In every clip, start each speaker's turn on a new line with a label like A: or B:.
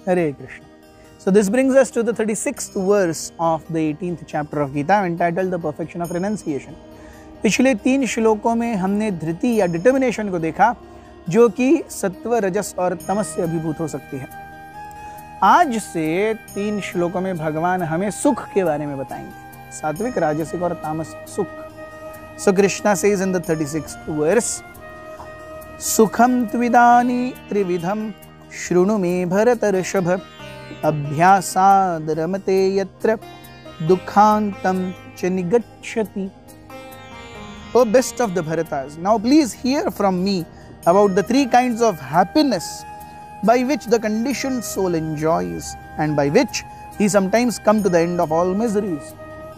A: Hare Krishna. So this brings us to the 36th verse of the 18th chapter of Gita entitled The Perfection of Renunciation. पिछले 3 श्लोकों में हमने धृति या determination को देखा जो कि सत्व, रजस और तमस से अभिभूत हो सकती है। आज से 3 श्लोकों में भगवान हमें सुख के बारे में बताएंगे, सात्विक, राजसिक और तामसिक सुख। So Krishna says in the 36th verse, सुखम त्विदानी त्रिविधम शृणु मे भरतर्षभ अभ्यासाद रमते यत्र दुखांतम च निगच्छति। O best of the Bharatas, now please hear from me about the 3 kinds of happiness by which the conditioned soul enjoys and by which he sometimes come to the end of all miseries.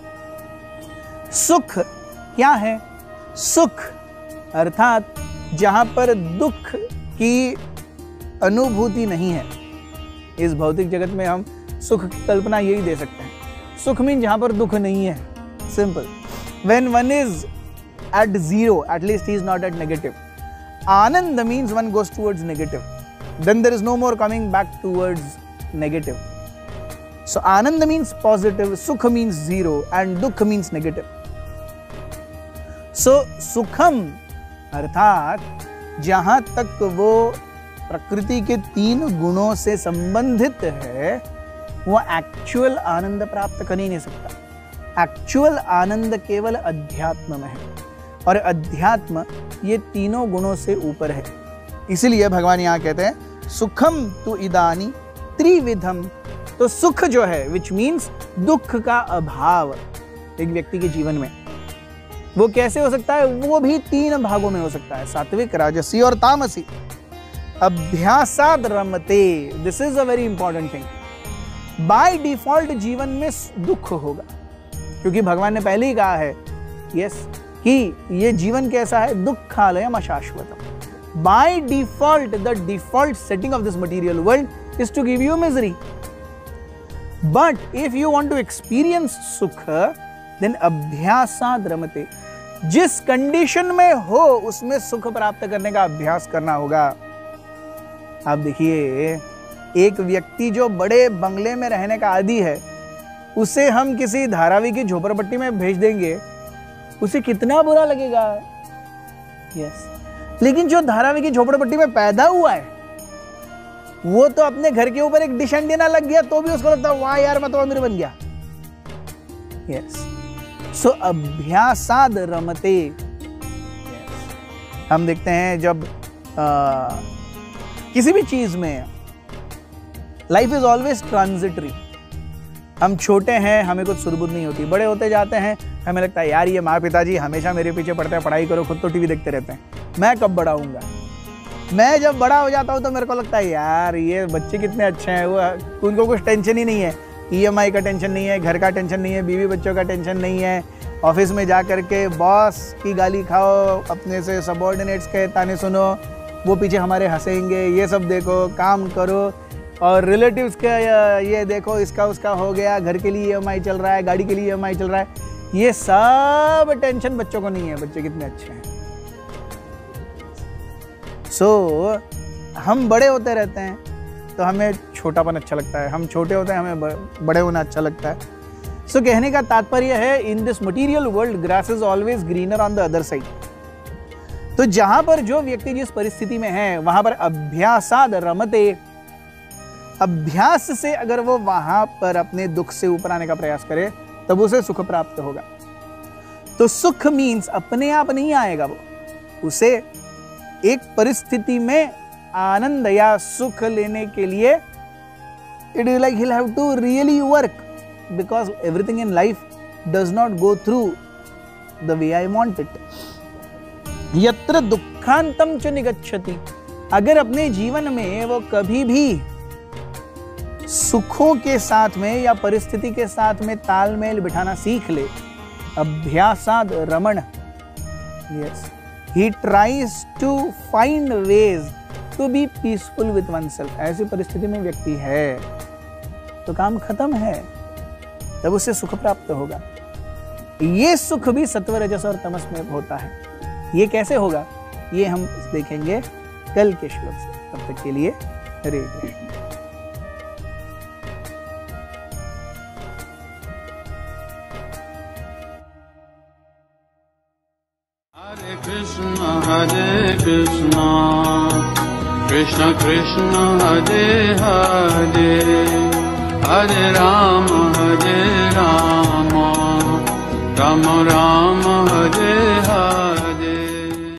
A: सुख क्या है? सुख अर्थात जहां पर दुख की अनुभूति नहीं है। इस भौतिक जगत में हम सुख की कल्पना यही दे सकते हैं। सुख मीन जहां पर दुख नहीं है, simple. When one is at zero, at least he is not at negative. Anand means one goes towards negative. Then there is no more coming back towards negative. So Anand means positive, Sukha means zero, and Dukha means negative. So Sukham अर्थात जहां तक वो प्रकृति के 3 गुणों से संबंधित है, वो एक्चुअल आनंद प्राप्त कर ही नहीं सकता। एक्चुअल आनंद केवल अध्यात्म में है और अध्यात्म ये 3 गुणों से ऊपर है। इसीलिए भगवान यहाँ कहते हैं सुखम तु इदानी त्रिविधम। तो सुख जो है विच मीन्स दुख का अभाव एक व्यक्ति के जीवन में, वो कैसे हो सकता है? वो भी 3 भागों में हो सकता है, सात्विक, राजसी और तामसी। अभ्यासाद रमते, this is a very important thing. By default जीवन में दुख होगा, क्योंकि भगवान ने पहले ही कहा है यस कि ये जीवन कैसा है? दुःखालयम अशाश्वतम। By default the default setting of this material world is to give you misery, but if you want to experience सुख देन अभ्यासाद रमते। जिस कंडीशन में हो उसमें सुख प्राप्त करने का अभ्यास करना होगा। आप देखिए, एक व्यक्ति जो बड़े बंगले में रहने का आदी है, उसे हम किसी धारावी की झोपड़पट्टी में भेज देंगे, उसे कितना बुरा लगेगा। यस, लेकिन जो धारावी की झोपड़पट्टी में पैदा हुआ है, वो तो अपने घर के ऊपर एक डिश एंटीना लग गया तो भी उसको लगता है वाह यार मैं तो अमीर बन गया। यस, सो अभ्यासाद रमते। हम देखते हैं जब किसी भी चीज में लाइफ इज ऑलवेज ट्रांजिटरी। हम छोटे हैं, हमें कुछ सुध-बुध नहीं होती, बड़े होते जाते हैं, हमें लगता है यार ये माँ पिताजी हमेशा मेरे पीछे पड़ते हैं, पढ़ाई करो, खुद तो टीवी देखते रहते हैं, मैं कब बड़ा होऊंगा। मैं जब बड़ा हो जाता हूँ तो मेरे को लगता है यार ये बच्चे कितने अच्छे हैं, वो उनको कुछ टेंशन ही नहीं है, EMI का टेंशन नहीं है, घर का टेंशन नहीं है, बीवी बच्चों का टेंशन नहीं है, ऑफिस में जा कर के बॉस की गाली खाओ, अपने से सबॉर्डिनेट्स के ताने सुनो, वो पीछे हमारे हंसेंगे, ये सब देखो, काम करो, और रिलेटिव्स के ये देखो इसका उसका हो गया, घर के लिए EMI चल रहा है, गाड़ी के लिए EMI चल रहा है। ये सब टेंशन बच्चों को नहीं है, बच्चे कितने अच्छे हैं। सो हम बड़े होते रहते हैं तो हमें छोटापन अच्छा लगता है, हम छोटे होते हैं हमें बड़े होना अच्छा लगता है। सो कहने का तात्पर्य है in this material world grass is always greener on the other side. तो जहां पर जो व्यक्ति जिस परिस्थिति में है वहां पर अभ्यासाद रमते, अभ्यास से अगर वो वहां पर अपने दुख से ऊपर आने का प्रयास करे तब उसे सुख प्राप्त होगा। तो सुख मीन्स अपने आप नहीं आएगा, वो उसे एक परिस्थिति में आनंद या सुख लेने के लिए it is like he will have to really work, because everything in life does not go through the way I want it. यत्र दुखांतम च निगच्छति, अगर अपने जीवन में वो कभी भी सुखों के साथ में या परिस्थिति के साथ में तालमेल बिठाना सीख ले, अभ्यासाद रमण, yes, he tries to find ways to be peaceful with oneself। ऐसी परिस्थिति में व्यक्ति है तो काम खत्म है, तब उसे सुख प्राप्त होगा। ये सुख भी सत्व, रजस और तमस में होता है। ये कैसे होगा ये हम देखेंगे कल के श्लोक से। तब तक के लिए हरे Krishna.
B: Krishna Hare Krishna Krishna Krishna Hare Hare Hare Rama Rama Rama